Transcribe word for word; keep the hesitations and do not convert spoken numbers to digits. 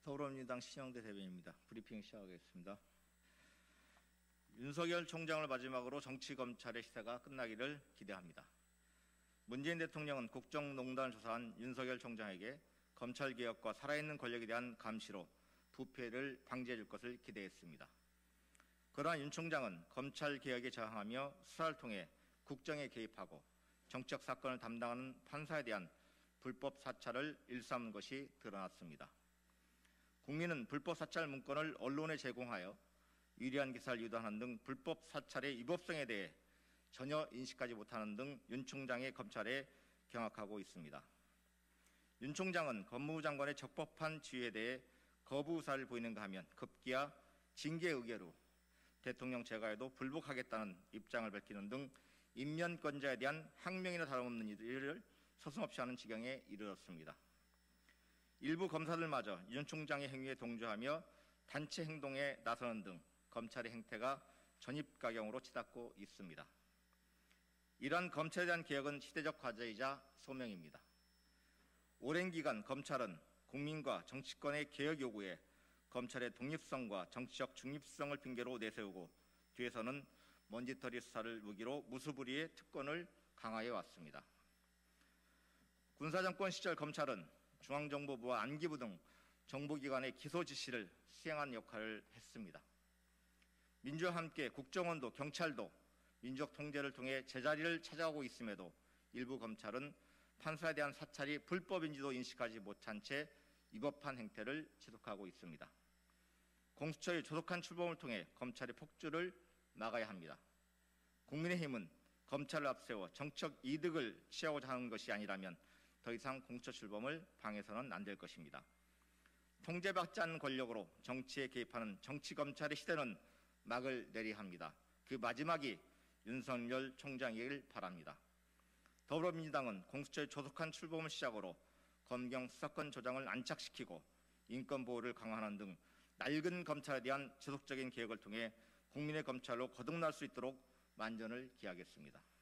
더불어민주당 신영대 대변인입니다. 브리핑 시작하겠습니다. 윤석열 총장을 마지막으로 정치검찰의 시대가 끝나기를 기대합니다. 문재인 대통령은 국정농단을 조사한 윤석열 총장에게 검찰개혁과 살아있는 권력에 대한 감시로 부패를 방지해 줄 것을 기대했습니다. 그러나 윤 총장은 검찰개혁에 저항하며 수사를 통해 국정에 개입하고 정치적 사건을 담당하는 판사에 대한 불법 사찰을 일삼은 것이 드러났습니다. 국민은 불법 사찰 문건을 언론에 제공하여 유리한 기사를 유도하는 등 불법 사찰의 위법성에 대해 전혀 인식하지 못하는 등 윤 총장의 검찰에 경악하고 있습니다. 윤 총장은 법무부 장관의 적법한 지휘에 대해 거부 의사를 보이는가 하면 급기야 징계 의결로 대통령 제거에도 불복하겠다는 입장을 밝히는 등 인면권자에 대한 항명이나 다름없는 일을 서슴없이 하는 지경에 이르렀습니다. 일부 검사들마저 윤 총장의 행위에 동조하며 단체 행동에 나서는 등 검찰의 행태가 전입가경으로 치닫고 있습니다. 이러한 검찰에 대한 개혁은 시대적 과제이자 소명입니다. 오랜 기간 검찰은 국민과 정치권의 개혁 요구에 검찰의 독립성과 정치적 중립성을 핑계로 내세우고 뒤에서는 먼지털이 수사를 무기로 무수부리의 특권을 강화해 왔습니다. 군사정권 시절 검찰은 중앙정보부와 안기부 등 정보기관의 기소 지시를 수행한 역할을 했습니다. 민주와 함께 국정원도 경찰도 민족 통제를 통해 제자리를 찾아가고 있음에도 일부 검찰은 판사에 대한 사찰이 불법인지도 인식하지 못한 채 위법한 행태를 지속하고 있습니다. 공수처의 조속한 출범을 통해 검찰의 폭주를 막아야 합니다. 국민의힘은 검찰을 앞세워 정치적 이득을 취하고자 하는 것이 아니라면 더 이상 공수처 출범을 방해서는 안 될 것입니다. 통제받지 않는 권력으로 정치에 개입하는 정치검찰의 시대는 막을 내려야 합니다. 그 마지막이 윤석열 총장이길 바랍니다. 더불어민주당은 공수처의 조속한 출범을 시작으로 검경 수사권 조장을 안착시키고 인권보호를 강화하는 등 낡은 검찰에 대한 지속적인 개혁을 통해 국민의 검찰로 거듭날 수 있도록 만전을 기하겠습니다.